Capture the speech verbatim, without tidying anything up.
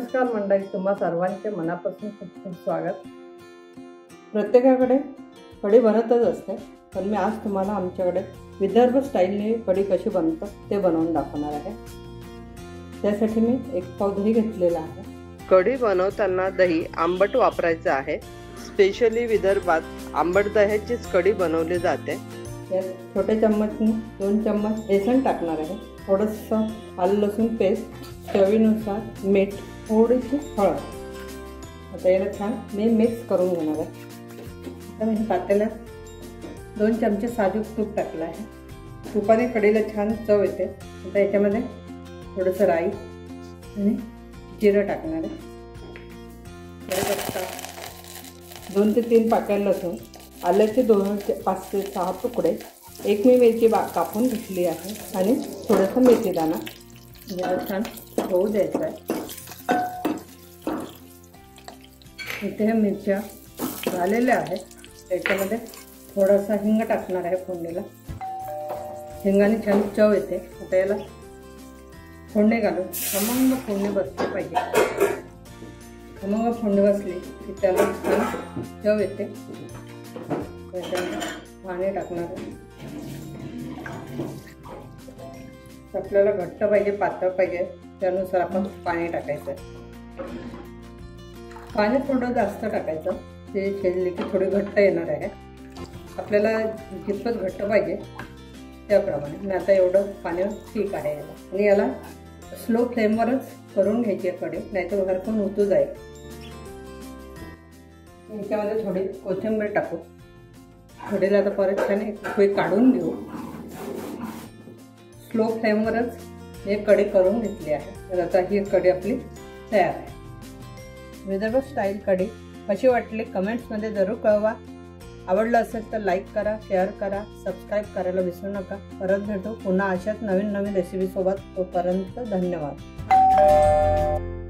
नमस्कार मंडळी, तुम्हा सर्वांचे मनापासून खूप खूप स्वागत। प्रत्येकाकडे कढी बनतच असते, पण मी आज तुम्हाला आमच्याकडे विदर्भ स्टाईलने कढी कशी बनतात ते बनवून दाखवणार आहे। त्यासाठी मी एक पाव दही घेतलेला आहे। कढी बनवताना दही आंबट वापरायचं आहे। स्पेशली विदर्भात आंबट दह्याचीच कढी बनवली जाते। यात छोटे चम्मचने दोन चम्मच बेसन टाकणार आहे, थोडंसं आलं लसूण पेस्ट, चवीनुसार मीठ, थोडीशी हळद। आता याला छान मी मिक्स करून घेणार आहे। आता मी पातेल्यात दोन चमचे साजूक तूप टाकलं आहे। तुपाने कढीला छान चव येते। आता याच्यामध्ये थोडंसं राई आणि जिरं टाकणार आहे। दोन ते तीन पाकळ्या लसूण, आल्याचे दोन ते पाच ते सहा तुकडे, एक मी मेथी बा कापून घेतली आहे आणि थोडंसं मेथी दाणा याला छान होऊ द्यायचं आहे। इथे ह्या मिरच्या झालेल्या आहेत, त्याच्यामध्ये थोडासा हिंग टाकणार आहे फोडणीला। हिंगाने छान चव येते। आता याला फोडणी घालून खमंग फोडणी बसली पाहिजे। खमंग फोडणी बसली की त्याला छान चव येते। पाणी टाकणार आहे। आपल्याला घट्ट पाहिजे पातळ पाहिजे त्यानुसार आपण पाणी टाकायचं आहे। पाणी थोडं जास्त टाकायचं, ते शिजले की थोडी घट्ट येणार आहे। आपल्याला जितपत घट्ट पाहिजे त्याप्रमाणे। आणि आता एवढं पाणी ठीक आहे याला। आणि याला स्लो फ्लेमवरच करून घ्यायची आहे कढी, नाहीतर भरपूर उतू जाईल। याच्यामध्ये थोडी कोथिंबीर टाकू। कढीला आता परत छान एक उकळी काढून घेऊ। स्लो फ्लेमवरच हे कढी करून घेतली आहे। तर आता ही कढी आपली तयार आहे। विदर्भ स्टाईल कढी कशी वाटली कमेंट्समध्ये जरूर कळवा। आवडलं असेल तर लाईक करा, शेअर करा, सबस्क्राईब करायला विसरू नका। परत भेटू पुन्हा अशाच नवीन नवीन रेसिपीसोबत। तोपर्यंत धन्यवाद।